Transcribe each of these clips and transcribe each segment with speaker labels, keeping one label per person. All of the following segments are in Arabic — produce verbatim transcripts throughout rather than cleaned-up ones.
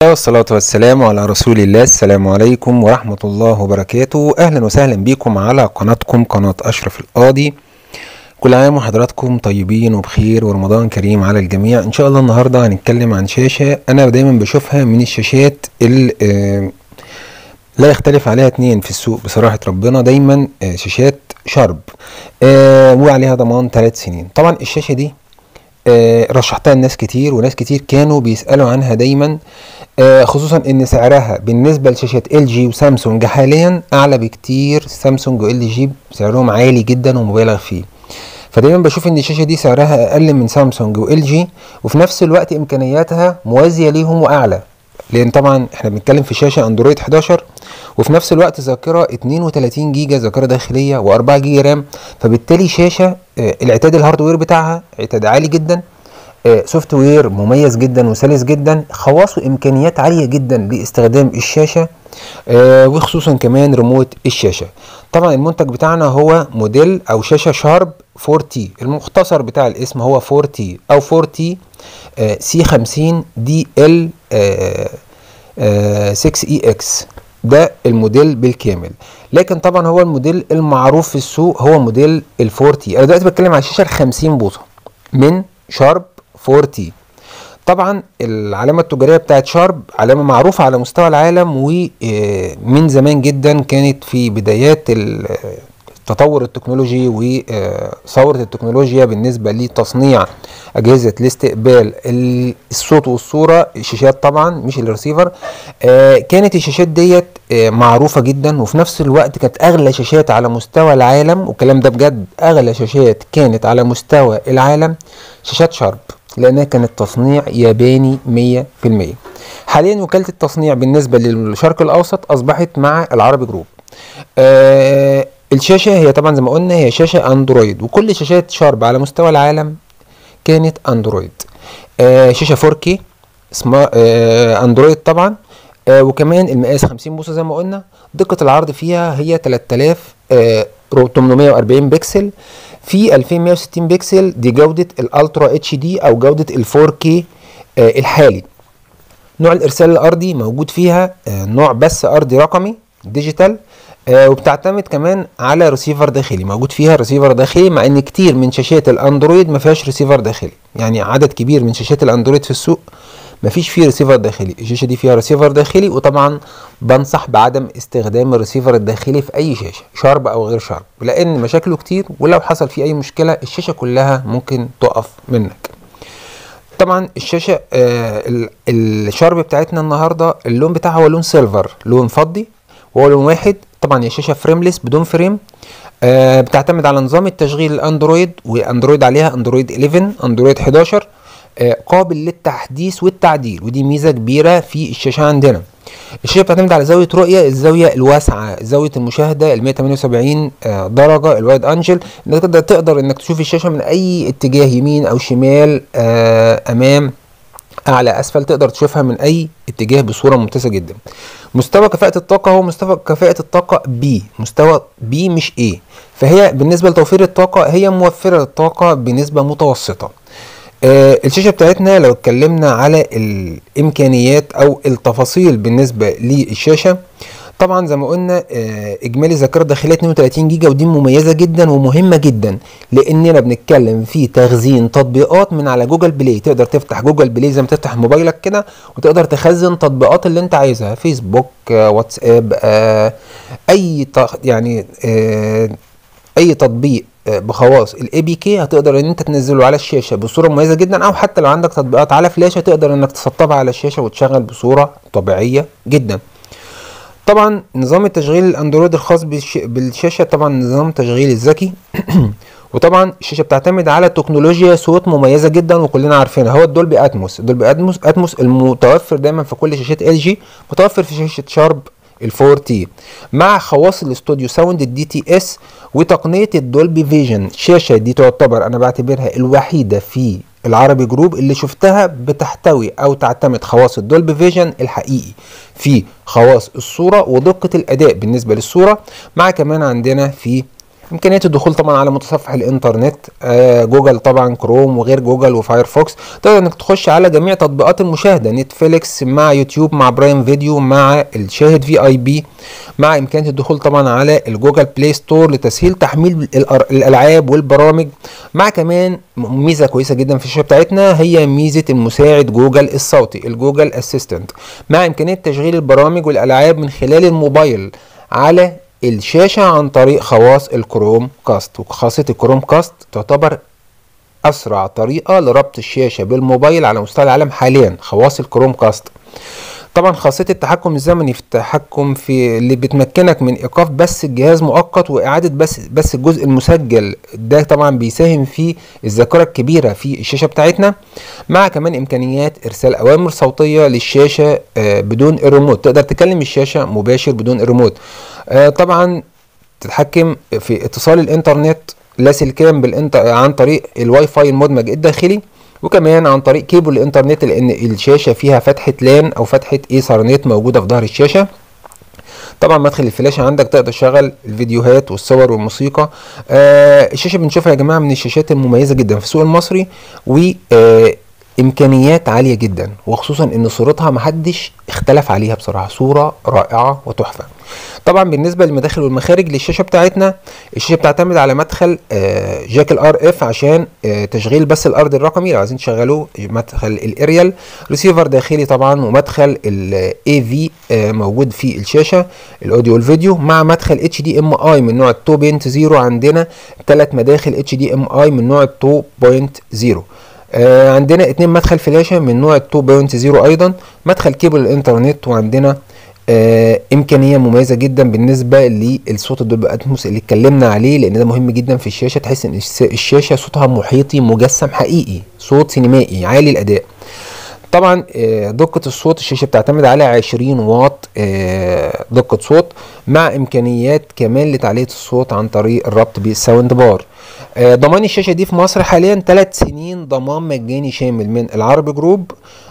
Speaker 1: والصلاة والسلام على رسول الله. السلام عليكم ورحمة الله وبركاته. أهلا وسهلا بكم على قناتكم قناة أشرف القاضي. كل عام وحضراتكم طيبين وبخير ورمضان كريم على الجميع. إن شاء الله النهاردة هنتكلم عن شاشة أنا دايما بشوفها من الشاشات اللي لا يختلف عليها اتنين في السوق بصراحة ربنا، دايما شاشات شارب وعليها ضمان ثلاث سنين. طبعا الشاشة دي رشحتها لناس كتير وناس كتير كانوا بيسألوا عنها دايما، خصوصا ان سعرها بالنسبة لشاشات ال جي وسامسونج حاليا اعلى بكتير. سامسونج وال جي سعرهم عالي جدا ومبالغ فيه، فدايما بشوف ان الشاشة دي سعرها اقل من سامسونج وال جي وفي نفس الوقت امكانياتها موازية ليهم واعلى، لان طبعا احنا بنتكلم في شاشة اندرويد حداشر وفي نفس الوقت ذاكرة اتنين وتلاتين جيجا ذاكرة داخلية واربعة جيجا رام، فبالتالي شاشة العتاد الهاردوير بتاعها عتاد عالي جدا، سوفت وير مميز جدا وسلس جدا، خواص وامكانيات عالية جدا لاستخدام الشاشة، وخصوصا كمان ريموت الشاشة. طبعا المنتج بتاعنا هو موديل او شاشة شارب فور تي، المختصر بتاع الاسم هو فور تي او فور تي سي خمسين دي ال ستة اي اكس، ده الموديل بالكامل. لكن طبعا هو الموديل المعروف في السوق هو موديل ال فور تي. انا دلوقتي بتكلم على الشاشة ال خمسين بوصة من شارب فور تي. طبعا العلامة التجارية بتاعت شارب علامة معروفة على مستوى العالم، ومن زمان جدا كانت في بدايات التطور التكنولوجي وثورة التكنولوجيا بالنسبة لتصنيع أجهزة لاستقبال الصوت والصورة، الشاشات طبعا مش الريسيفر. كانت الشاشات ديت معروفة جدا وفي نفس الوقت كانت أغلى شاشات على مستوى العالم، والكلام ده بجد، أغلى شاشات كانت على مستوى العالم شاشات شارب، لأنها كانت تصنيع ياباني مية في المية. حاليا وكالة التصنيع بالنسبة للشرق الأوسط أصبحت مع العربي جروب. آه الشاشة هي طبعا زي ما قلنا هي شاشة أندرويد، وكل شاشات شارب على مستوى العالم كانت أندرويد. آه شاشة فور كي اسمها آه أندرويد طبعا، آه وكمان المقاس خمسين بوصة زي ما قلنا. دقة العرض فيها هي تلاتة آلاف وتمنمية واربعين بكسل في الفين ومية وستين بكسل، دي جودة الالترا اتش دي او جودة ال فور كي آه الحالي. نوع الارسال الارضي موجود فيها آه نوع بث ارضي رقمي ديجيتال، آه وبتعتمد كمان على ريسيفر داخلي، موجود فيها ريسيفر داخلي، مع ان كتير من شاشات الاندرويد ما فيهاش ريسيفر داخلي، يعني عدد كبير من شاشات الاندرويد في السوق ما فيش فيه ريسيفر داخلي. الشاشه دي فيها ريسيفر داخلي، وطبعا بنصح بعدم استخدام الريسيفر الداخلي في اي شاشه شارب او غير شارب، لان مشاكله كتير ولو حصل فيه اي مشكله الشاشه كلها ممكن تقف منك. طبعا الشاشه آه الشارب بتاعتنا النهارده اللون بتاعها هو لون سيلفر، لون فضي وهو لون واحد. طبعا هي شاشه فريمليس بدون فريم، آه بتعتمد على نظام التشغيل الاندرويد، واندرويد عليها اندرويد احداشر اندرويد حداشر، آه قابل للتحديث والتعديل، ودي ميزه كبيره في الشاشه عندنا. الشاشه بتعتمد على زاويه رؤيه، الزاويه الواسعه، زاويه المشاهده ال مية وتمانية وسبعين آه درجه الوايد انجل، انك تقدر تقدر انك تشوف الشاشه من اي اتجاه، يمين او شمال، آه امام اعلى اسفل، تقدر تشوفها من اي اتجاه بصوره ممتازه جدا. مستوى كفاءه الطاقه هو مستوى كفاءه الطاقه بي، مستوى بي مش ايه، فهي بالنسبه لتوفير الطاقه هي موفره للطاقه بنسبه متوسطه. آه الشاشه بتاعتنا لو اتكلمنا على الامكانيات او التفاصيل بالنسبه للشاشه، طبعا زي ما قلنا آه اجمالي ذاكره داخليه اتنين وتلاتين جيجا، ودي مميزه جدا ومهمه جدا لاننا بنتكلم في تخزين تطبيقات من على جوجل بلاي. تقدر تفتح جوجل بلاي زي ما تفتح موبايلك كده، وتقدر تخزن تطبيقات اللي انت عايزها، فيسبوك، آه واتساب، آه اي يعني آه اي تطبيق بخواص الاي بي كي هتقدر ان انت تنزله على الشاشه بصوره مميزه جدا، او حتى لو عندك تطبيقات على فلاشه تقدر انك تسطبها على الشاشه وتشغل بصوره طبيعيه جدا. طبعا نظام التشغيل الاندرويد الخاص بالشاشه طبعا نظام التشغيل الذكي وطبعا الشاشه بتعتمد على تكنولوجيا صوت مميزه جدا وكلنا عارفينها، هو الدولبي اتموس. الدولبي اتموس اتموس المتوفر دايما في كل شاشات ال جي، متوفر في شاشه شارب ال فور تي، مع خواص الاستوديو ساوند الدي تي اس وتقنيه الدولبي فيجن. الشاشه دي تعتبر انا بعتبرها الوحيده في العربي جروب اللي شفتها بتحتوي او تعتمد خواص الدولبي فيجن الحقيقي في خواص الصوره ودقه الاداء بالنسبه للصوره، مع كمان عندنا في امكانيه الدخول طبعا على متصفح الانترنت، آه جوجل طبعا، كروم وغير جوجل وفايرفوكس. تقدر انك تخش على جميع تطبيقات المشاهده، نتفليكس مع يوتيوب مع برايم فيديو مع الشاهد في اي بي، مع امكانيه الدخول طبعا على الجوجل بلاي ستور لتسهيل تحميل الالعاب والبرامج. مع كمان ميزه كويسه جدا في الشاشه بتاعتنا هي ميزه المساعد جوجل الصوتي، الجوجل اسيستنت، مع امكانيه تشغيل البرامج والالعاب من خلال الموبايل على الشاشة عن طريق خواص الكروم كاست. وخاصية الكروم كاست تعتبر أسرع طريقة لربط الشاشة بالموبايل على مستوى العالم حاليا، خواص الكروم كاست. طبعا خاصية التحكم الزمني في التحكم في اللي بتمكنك من ايقاف بس الجهاز مؤقت واعادة بس بس الجزء المسجل، ده طبعا بيساهم في الذاكرة الكبيرة في الشاشة بتاعتنا. مع كمان امكانيات ارسال اوامر صوتية للشاشة بدون الريموت، تقدر تكلم الشاشة مباشر بدون الريموت. طبعا تتحكم في اتصال الانترنت لاسلكيا بالانت عن طريق الواي فاي المدمج الداخلي، وكمان عن طريق كيبل الانترنت لان الشاشه فيها فتحه لان او فتحه ايثرنت موجوده في ظهر الشاشه. طبعا مدخل الفلاشه عندك تقدر تشغل الفيديوهات والصور والموسيقى. آه الشاشه بنشوفها يا جماعه من الشاشات المميزه جدا في السوق المصري، و آه امكانيات عاليه جدا، وخصوصا ان صورتها محدش اختلف عليها بصراحه، صوره رائعه وتحفه. طبعا بالنسبه للمداخل والمخارج للشاشه بتاعتنا، الشاشه بتعتمد على مدخل آه جاك الار اف عشان آه تشغيل بس الارض الرقمي لو عايزين تشغلوه، مدخل الاريال، ريسيفر داخلي طبعا، ومدخل الاي في آه موجود في الشاشه الاوديو والفيديو، مع مدخل اتش دي ام اي من نوع اتنين نقطة صفر. عندنا ثلاث مداخل اتش دي ام اي من نوع اتنين نقطة صفر. آه عندنا اتنين مدخل فلاشه من نوع اتنين نقطة صفر ايضا، مدخل كيبل الانترنت، وعندنا آه امكانيه مميزه جدا بالنسبه للصوت الدولبي اتموس اللي اتكلمنا عليه، لان ده مهم جدا في الشاشه، تحس ان الشاشه صوتها محيطي مجسم حقيقي، صوت سينمائي عالي الاداء. طبعا آه دقه الصوت، الشاشه بتعتمد على عشرين واط آه دقه صوت، مع امكانيات كمان لتعليه الصوت عن طريق الربط بالساوند بار. آه ضمان الشاشه دي في مصر حاليا ثلاث سنين ضمان مجاني شامل من العربي جروب،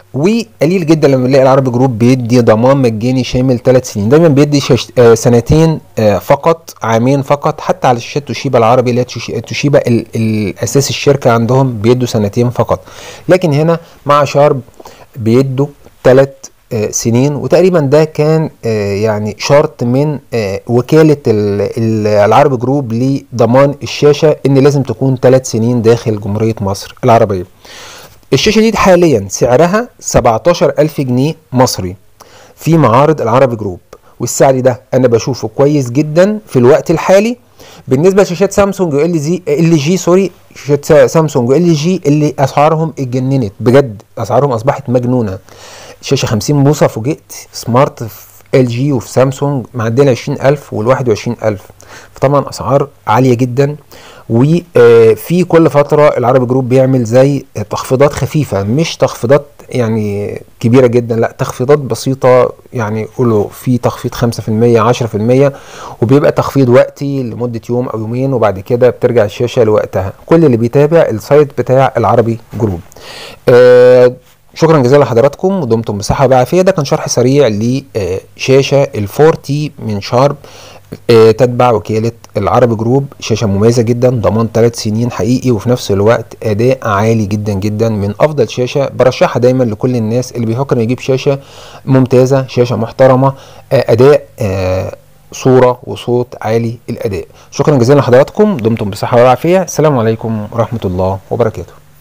Speaker 1: وقليل جدا لما نلاقي العربي جروب بيدي ضمان مجاني شامل ثلاث سنين، دايما بيدي شش... آه سنتين آه فقط، عامين فقط. حتى على شاشات توشيبا العربي اللي هي توشيبا ال... الاساس الشركه عندهم بيدوا سنتين فقط، لكن هنا مع شارب بيدوا ثلاث آه سنين. وتقريبا ده كان آه يعني شرط من آه وكاله ال... ال... العربي جروب لضمان الشاشه، ان لازم تكون ثلاث سنين داخل جمهوريه مصر العربيه. الشاشة دي حاليا سعرها سبعتاشر ألف جنيه مصري في معارض العربي جروب، والسعر ده انا بشوفه كويس جدا في الوقت الحالي بالنسبه لشاشات سامسونج وال جي ال جي سوري شاشات سامسونج وال جي اللي اسعارهم اتجننت بجد، اسعارهم اصبحت مجنونه. شاشه خمسين بوصه، فوجئت سمارت في ال جي وفي سامسونج معديه عشرين ألف وال واحد وعشرين ألف، فطبعا اسعار عاليه جدا. وفي كل فتره العربي جروب بيعمل زي تخفيضات خفيفه، مش تخفيضات يعني كبيره جدا، لا تخفيضات بسيطه، يعني قولوا في تخفيض خمسة في المية عشرة في المية، وبيبقى تخفيض وقتي لمده يوم او يومين، وبعد كده بترجع الشاشه لوقتها. كل اللي بيتابع السايت بتاع العربي جروب. آه شكرا جزيلا لحضراتكم، ودمتم بصحه وبعافيه. ده كان شرح سريع لشاشه الفورتي من شارب، تتبع وكالة العربي جروب. شاشة مميزة جدا، ضمان ثلاث سنين حقيقي، وفي نفس الوقت أداء عالي جدا جدا، من أفضل شاشة برشحها دايما لكل الناس اللي بيفكر يجيب شاشة ممتازة، شاشة محترمة، أداء صورة وصوت عالي الأداء. شكرا جزيلا لحضراتكم، دمتم بصحة وعافية. السلام عليكم ورحمة الله وبركاته.